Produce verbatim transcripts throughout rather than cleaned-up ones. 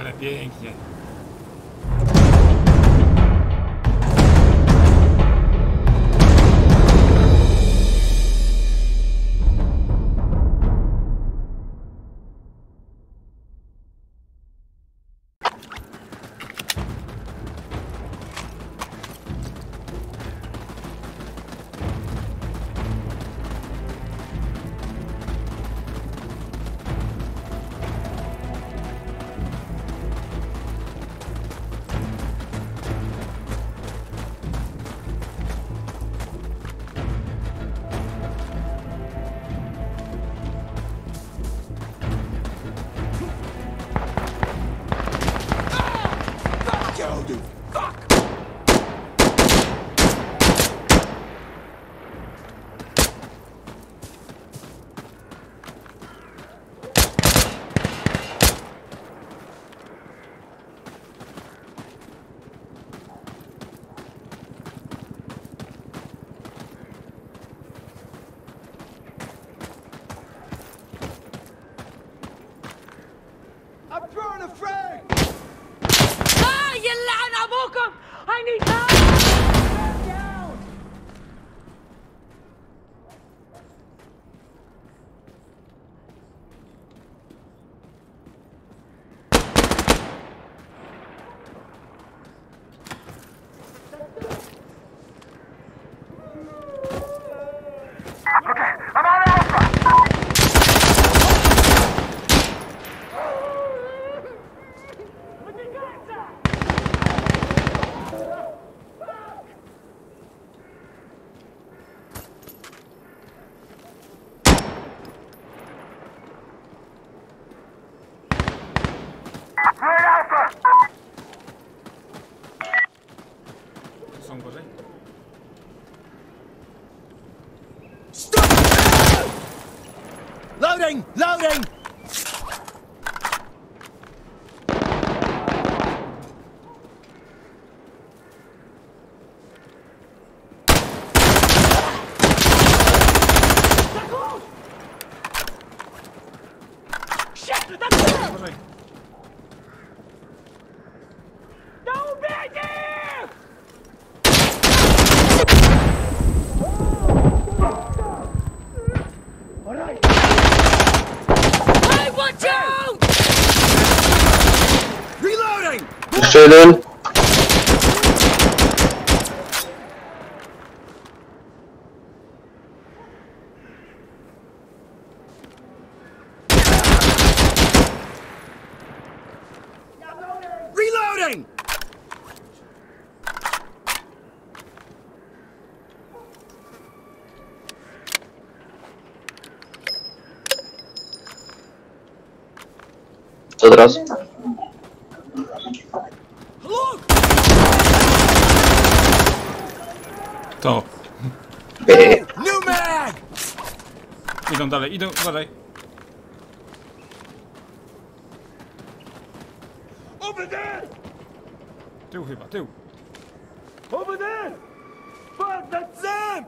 ale pięknie. I'm throwing a frag! Ah, يلعن ابوكم! I need help! Stand down! Okay, I'm on Alpha! We're at Alpha! Są gorzej? Stop! Loading! Loading! Shit! That's it! Gorzej. No baby! Alright! I want you! Reloading! Jeszcze jeden. Reloading! Co teraz? Look! To. New mag! Idą dalej, idą, uważaj. Over there! Tył chyba, tył. Over there! Fuck, that's them!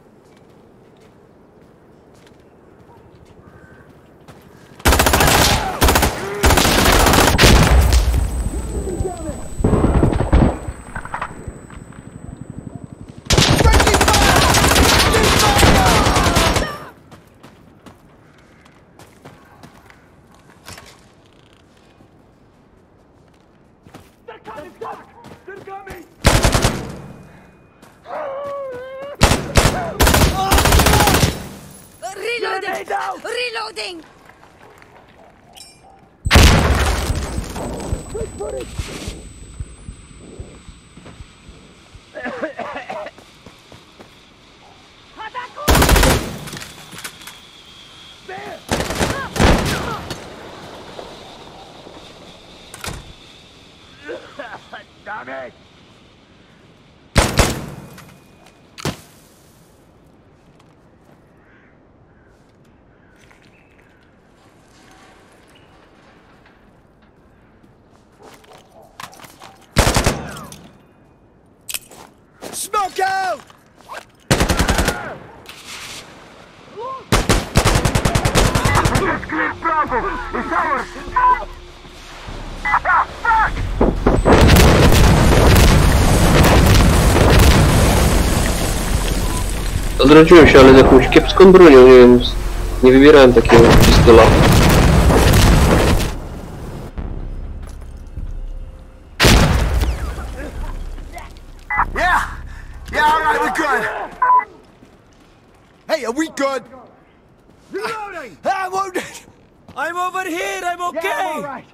They're coming! Fuck! They're coming! Reloading! Reloading! There! Damn it! Smoke out! Just clear Bravo! It's ours! Odrodziłem się, ale z jakąś kiepską bronią, nie wiem. Nie wybierałem takiego pistola. Yeah! Yeah, alright, we're good! Hey, are we good? Reloading! I'm wounded! I'm over here, I'm okay! Yeah, I'm alright!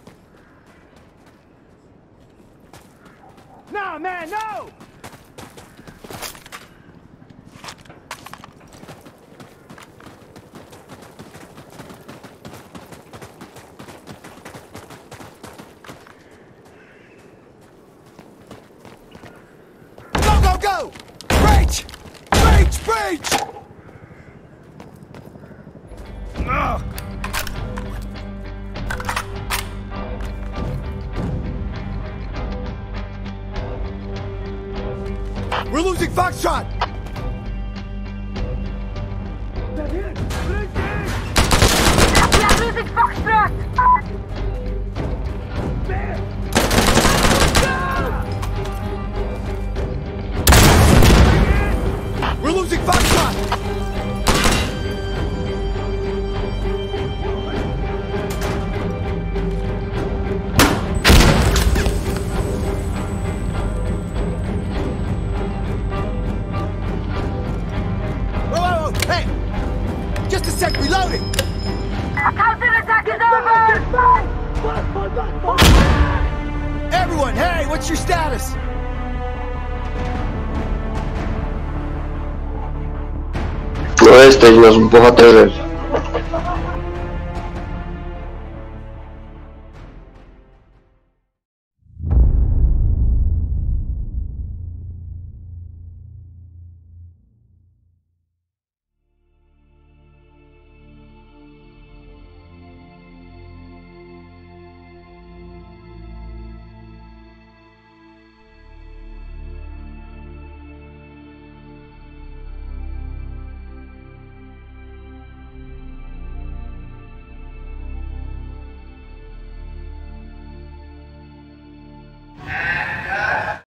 No, man, no! Go, go, go! Breach! Breach, breach! Ugh. We're losing Foxtrot! We are losing Foxtrot! We're losing Foxtrot! Whoa, whoa, whoa, hey! Just a sec, reloading! Counterattack is over! Everyone, hey, what's your status? No jesteś nasz bohaterze.